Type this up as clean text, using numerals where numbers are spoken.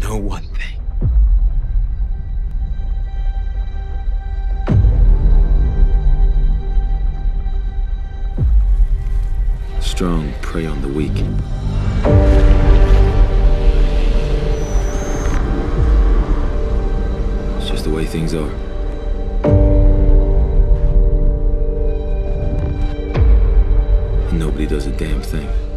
know one thing. Strong prey on the weak. It's just the way things are. And nobody does a damn thing.